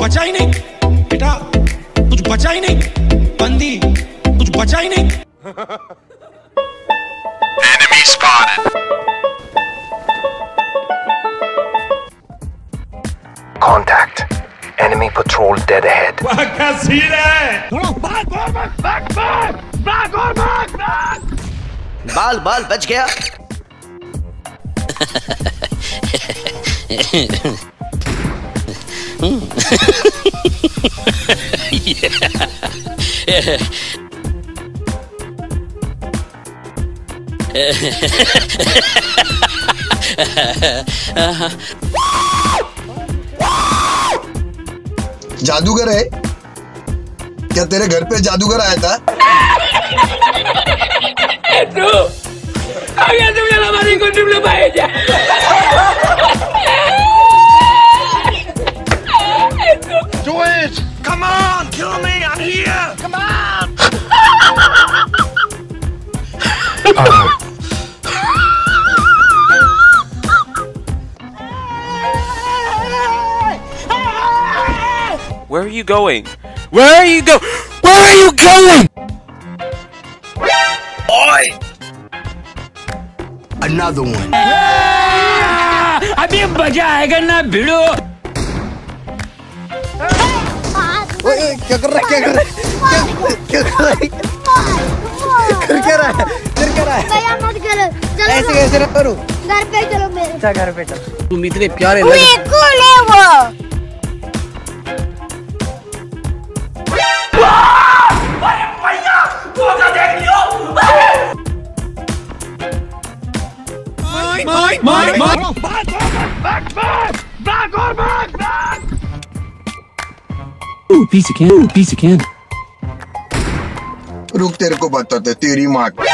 बचा ही नहीं बेटा, कुछ बचा ही नहीं बंदी, कुछ बचा ही नहीं। Enemy spotted. Contact. Enemy patrol dead ahead. क्या सीन है? बाल बाल बच गया। जादूगर है क्या? तेरे घर पे जादूगर आया था? तू आगे तुम लोग हमारी को तुम लोग भाई जा। Do it! Come on, kill me! I'm here! Come on! Where are you going? Where are you go? Where are you going? Oi! Another one. अभी मजा आएगा ना भिड़ो। क्या कर रहा है? क्या कर रहा है? क्या कर रहा है? कर क्या रहा है? कर क्या रहा है? भैया मत करो, चलो ऐसे कैसे ना करूं? घर पे चलो मेरे। अच्छा घर पे चल। तुम इतने प्यारे लग। कौन है वो? Ooh, piece of candy. Ooh, piece of candy. रुक तेरे को बताते तेरी माँ को।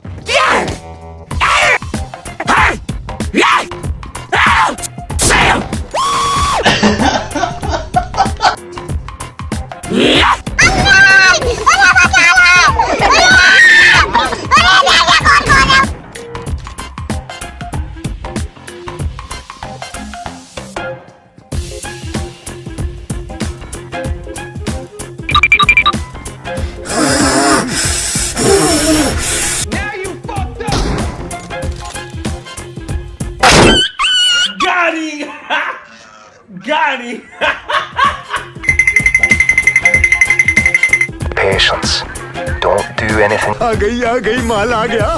Patience. Don't do anything. आ गई माल आ गया।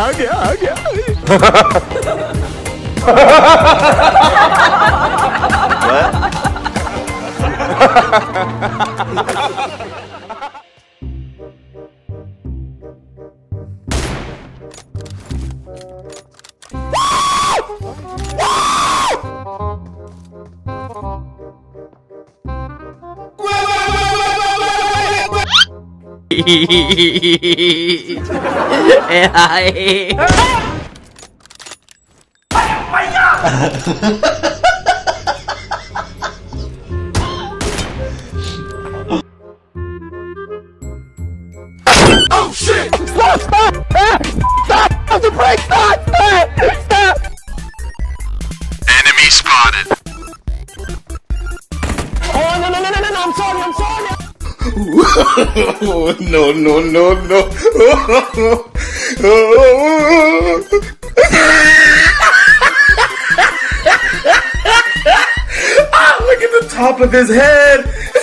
Oh shit! Stop! Stop the brake! Stop! Enemy spotted. Oh no! I'm sorry. No. Look at the top of his head.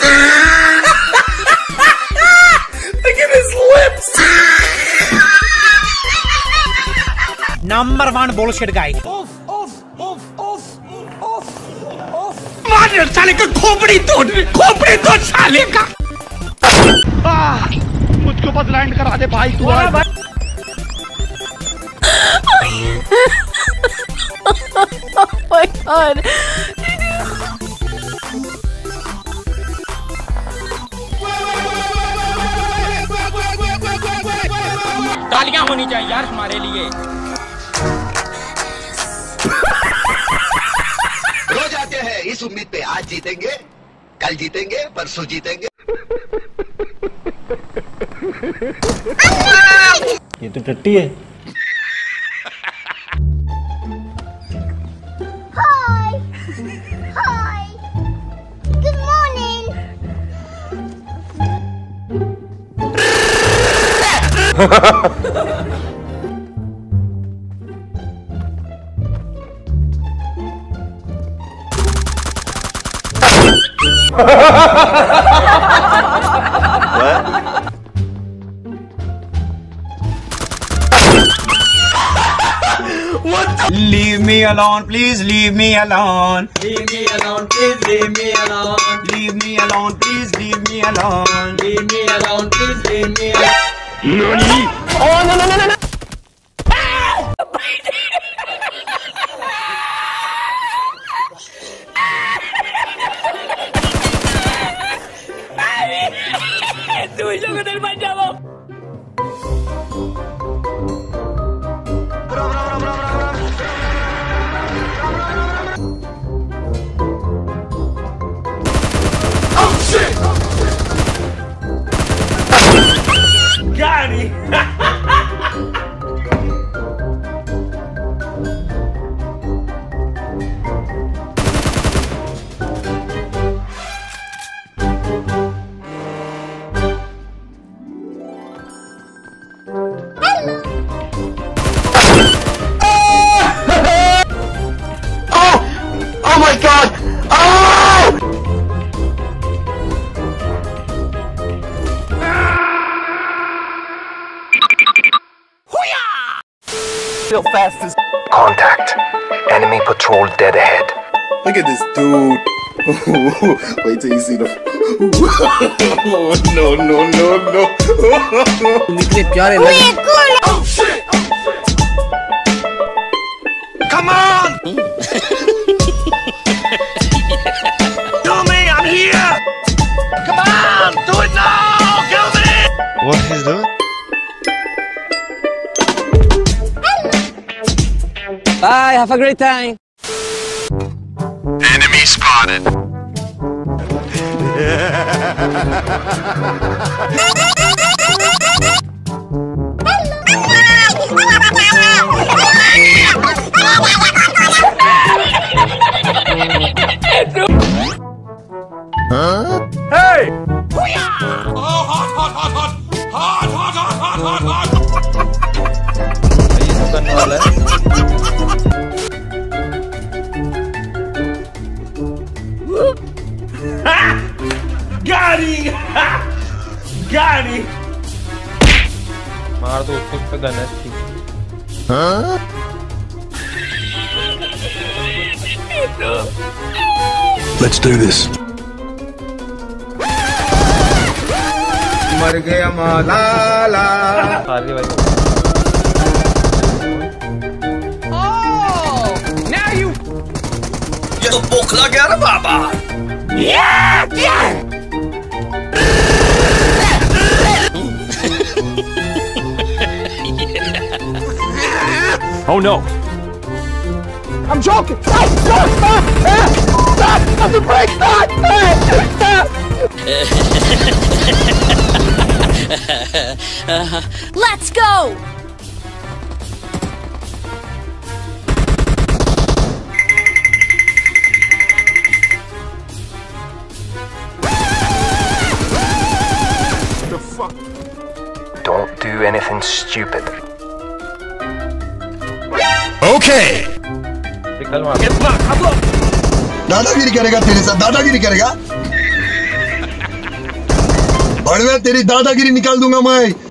Look at his lips. Number 1 bullshit guy. मार साले का खोपड़ी तोड़ साले का। मुझको बस लैंड करा दे भाई तू। Oh my God. तालियां होनी चाहिए यार हमारे लिए। रोज आते हैं इस उम्मीद पे आज जीतेंगे, कल जीतेंगे, परसों जीतेंगे। ये तो टट्टी है। Hi. Good morning. Leave me alone, please leave me alone. Leave me alone, please leave me alone. Leave me alone, please leave me alone. Leave me alone, please leave me alone. NANI? Oh, no, no, no, no, no. ¡Tuyo con el bañado! Oh shit! Got it! Oh my god! Oh! Real fast as Contact. Enemy patrol dead ahead. Look at this dude. Wait till you see the. No, no, no, no. इतने प्यारे लगे. Oh shit! Come on! Kill me! I'm here! Come on! Do it now! Kill me! What he's doing? Bye, have a great time. Enemy spotted. Hey! Oh, hot, hot, hot, hot. Hot, hot, hot, hot, hot, hot. Got it! Got it! मार दो उसको पे gun है ठीक. Let's do this. मर गया मालाला. हार गए भाई. ये तो पोखला गया ना बाबा. Oh no! I'm joking! Stop! Stop! Stop! Stop! Stop the brake! Stop! Let's go! The fuck? Don't do anything stupid. Okay! निकल मार. दादागिरी करेगा तेरे साथ, दादागिरी करेगा। बड़वे तेरी दादागिरी निकाल दूंगा मैं।